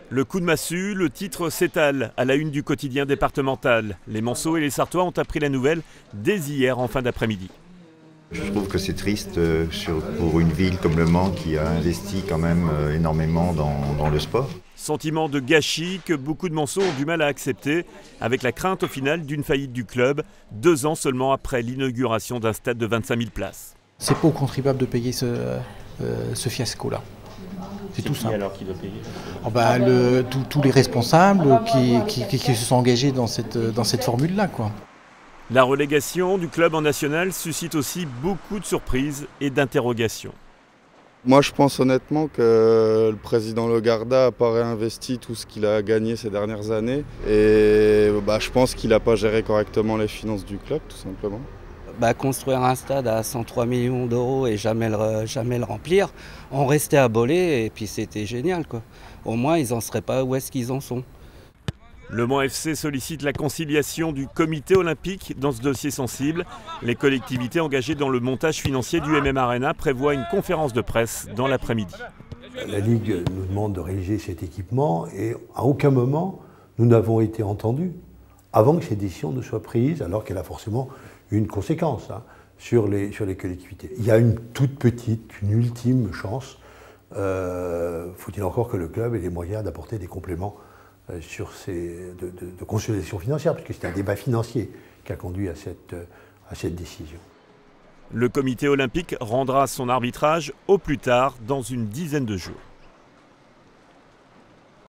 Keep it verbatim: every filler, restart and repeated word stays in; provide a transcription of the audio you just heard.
Le coup de massue, le titre s'étale à la une du quotidien départemental. Les Monceaux et les Sarthois ont appris la nouvelle dès hier en fin d'après-midi. Je trouve que c'est triste euh, sur, pour une ville comme Le Mans qui a investi quand même euh, énormément dans, dans le sport. Sentiment de gâchis que beaucoup de Monceaux ont du mal à accepter, avec la crainte au final d'une faillite du club, deux ans seulement après l'inauguration d'un stade de vingt-cinq mille places. C'est pas aux contribuables de payer ce, euh, ce fiasco-là. C'est tout simple. Alors qui doit payer oh bah, le, Tous les responsables qui, qui, qui, qui se sont engagés dans cette, dans cette formule-là, quoi. La relégation du club en national suscite aussi beaucoup de surprises et d'interrogations. Moi, je pense honnêtement que le président Legarda n'a pas réinvesti tout ce qu'il a gagné ces dernières années. Et bah, je pense qu'il n'a pas géré correctement les finances du club, tout simplement. Bah, construire un stade à cent trois millions d'euros et jamais le, jamais le remplir, on restait à Bollé et puis c'était génial, quoi. Au moins, ils n'en seraient pas où est-ce qu'ils en sont. Le Mans F C sollicite la conciliation du comité olympique dans ce dossier sensible. Les collectivités engagées dans le montage financier du M M Arena prévoient une conférence de presse dans l'après-midi. La Ligue nous demande de réaliser cet équipement et à aucun moment nous n'avons été entendus avant que cette décision ne soit prise, alors qu'elle a forcément une conséquence hein, sur, les, sur les collectivités. Il y a une toute petite, une ultime chance. Euh, faut-il encore que le club ait les moyens d'apporter des compléments sur ces, de, de, de consolidation financière, puisque c'est un débat financier qui a conduit à cette, à cette décision. Le comité olympique rendra son arbitrage au plus tard dans une dizaine de jours.